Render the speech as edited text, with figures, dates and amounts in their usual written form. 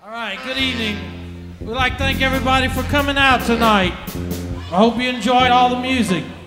All right, good evening. We'd like to thank everybody for coming out tonight. I hope you enjoyed all the music.